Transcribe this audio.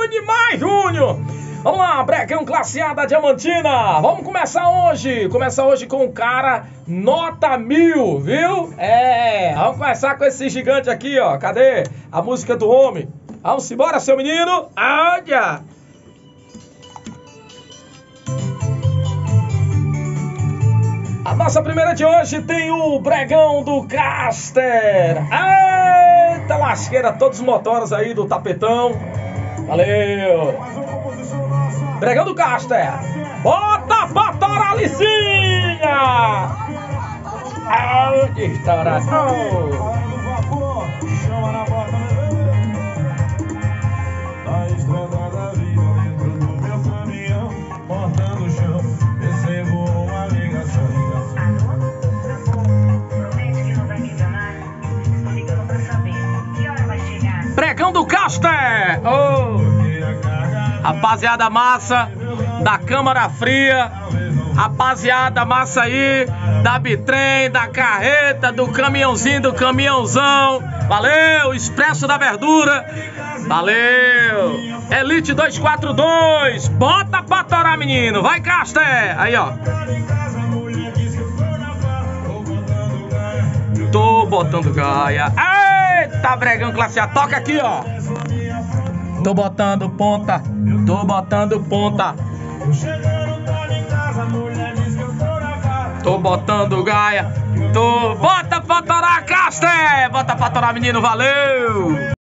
bom demais, Júnior. Vamos lá, Bregão Classe A da Diamantina. Vamos começar hoje. Começar hoje com um cara nota 1000, viu? Vamos começar com esse gigante aqui, ó. Cadê a música do homem? Vamos embora, seu menino. Olha! A nossa primeira de hoje tem o Bregão do Caster. Eita lasqueira, todos os motores aí do tapetão. Valeu! Bregão do Caster. Bota pra torar a licinha! Que estouração! Bregão do Caster! Rapaziada massa da Câmara Fria, rapaziada massa aí da Bitrem, da carreta, do caminhãozinho, do caminhãozão. Valeu, Expresso da Verdura. Valeu, Elite 242. Bota pra torar, menino. Vai, Caster. Aí, ó. Tô botando gaia. Eita, Bregão Classe A. Toca aqui, ó. Tô botando ponta. Tô botando ponta. Tô botando gaia. Bota pra torar, Caster. Bota pra torar, menino. Valeu.